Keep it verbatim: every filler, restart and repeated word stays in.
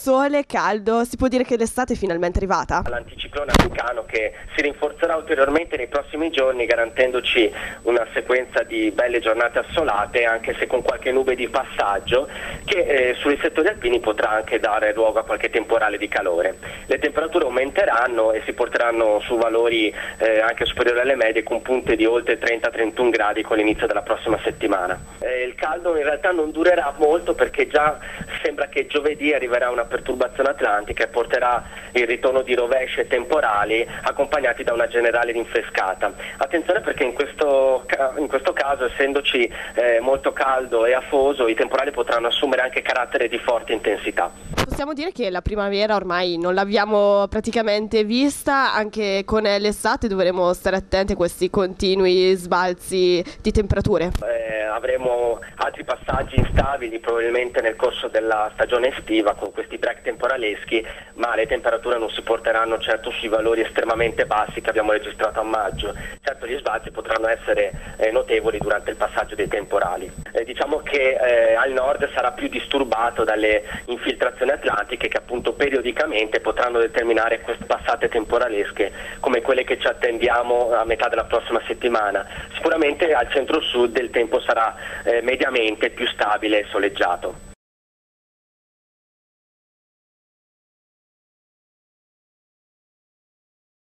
sole, caldo, si può dire che l'estate è finalmente arrivata? L'anticiclone africano che si rinforzerà ulteriormente nei prossimi giorni, garantendoci una sequenza di belle giornate assolate, anche se con qualche nube di passaggio, che eh, sui settori alpini potrà anche dare luogo a qualche temporale di calore. Le temperature aumenteranno e si porteranno su valori eh, anche superiori alle medie, con punte di oltre trenta trentuno gradi con l'inizio della prossima settimana. Eh, il caldo in realtà non durerà molto, perché già sembra che giovedì arriverà una perturbazione atlantica e porterà il ritorno di rovesci e temporali accompagnati da una generale rinfrescata. Attenzione, perché in questo, in questo caso, essendoci eh, molto caldo e afoso, i temporali potranno assumere anche carattere di forte intensità. Possiamo dire che la primavera ormai non l'abbiamo praticamente vista, anche con l'estate dovremo stare attenti a questi continui sbalzi di temperature. Eh, avremo altri passaggi instabili probabilmente nel corso della stagione estiva, con questi break temporaleschi, ma le temperature non si porteranno certo sui valori estremamente bassi che abbiamo registrato a maggio. Certo, gli sbalzi potranno essere eh, notevoli durante il passaggio dei temporali. Eh, diciamo che eh, al nord sarà più disturbato dalle infiltrazioni atlantiche, che appunto periodicamente potranno determinare queste passate temporalesche come quelle che ci attendiamo a metà della prossima settimana. Sicuramente al centro-sud il tempo sarà eh, mediamente più stabile e soleggiato.